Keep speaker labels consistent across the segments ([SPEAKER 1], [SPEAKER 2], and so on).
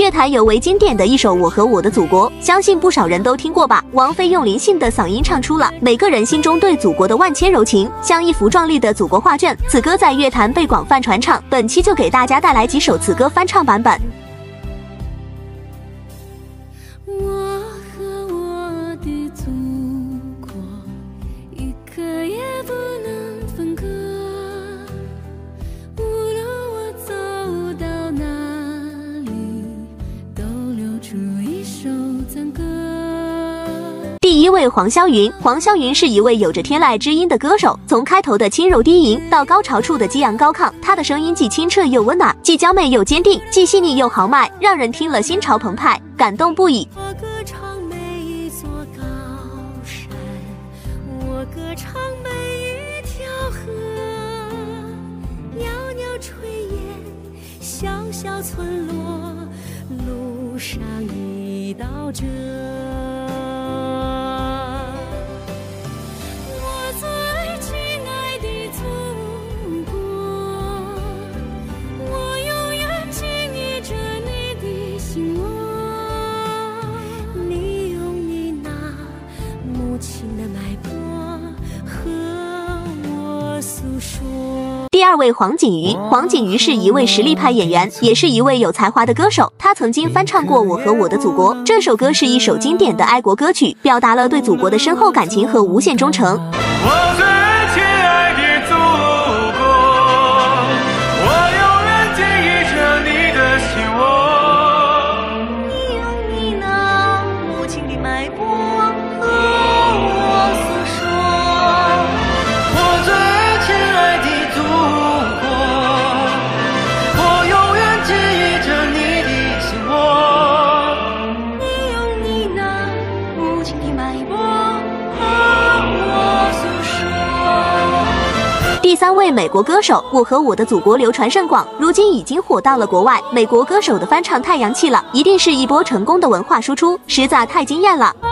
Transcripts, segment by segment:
[SPEAKER 1] 乐坛尤为经典的一首《我和我的祖国》，相信不少人都听过吧？王菲用灵性的嗓音唱出了每个人心中对祖国的万千柔情，像一幅壮丽的祖国画卷。此歌在乐坛被广泛传唱，本期就给大家带来几首此歌翻唱版本。第一位黄霄云，黄霄云是一位有着天籁之音的歌手，从开头的轻柔低吟到高潮处的激昂高亢，她的声音既清澈又温暖，既娇媚又坚定，既细腻又豪迈，让人听了心潮澎湃，感动不已。
[SPEAKER 2] 我歌唱每一座高山，我歌唱每一条河，袅袅炊烟，小小村落，路上一道辙。
[SPEAKER 1] 第二位黄景瑜，黄景瑜是一位实力派演员，也是一位有才华的歌手。他曾经翻唱过《我和我的祖国》，这首歌是一首经典的爱国歌曲，表达了对祖国的深厚感情和无限忠诚。
[SPEAKER 3] 我最亲爱的祖国，我永远记忆着你的心窝，
[SPEAKER 2] 你用你那母亲的脉搏和我诉说。
[SPEAKER 3] 我最亲爱的祖国，我永远记忆着你的心窝，
[SPEAKER 2] 你用你那母亲的脉搏和我诉说。
[SPEAKER 1] 第三位美国歌手，《我和我的祖国》流传甚广，如今已经火到了国外。美国歌手的翻唱太洋气了，一定是一波成功的文化输出，实在太惊艳了。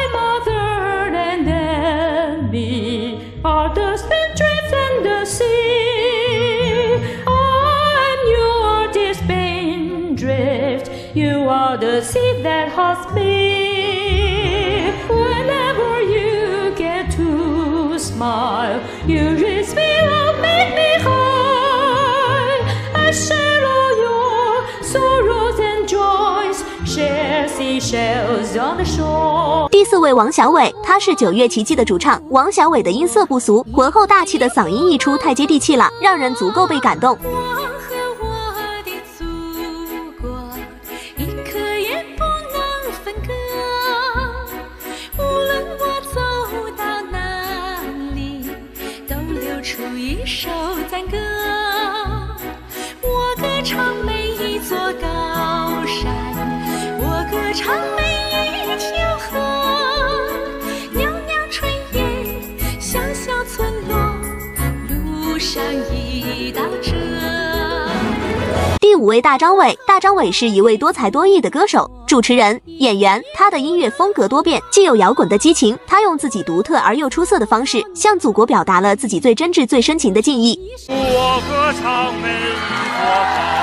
[SPEAKER 2] You are the seed that haunts me. Whenever you get to smile, you raise me up, make me high. I share all your sorrows and joys, share seashells on the shore.
[SPEAKER 1] 第四位王小伟，他是9月奇迹的主唱。王小伟的音色不俗，浑厚大气的嗓音一出，太接地气了，让人足够被感动。
[SPEAKER 2] 出一首赞歌，我歌唱每一座高山，我歌唱每一条河，袅袅炊烟，小小村落，路上一道辙。
[SPEAKER 1] 第5位大张伟，大张伟是一位多才多艺的歌手、主持人、演员，他的音乐风格多变，既有摇滚的激情，他用自己独特而又出色的方式，向祖国表达了自己最真挚、最深情的敬意。
[SPEAKER 3] 我歌唱每一座高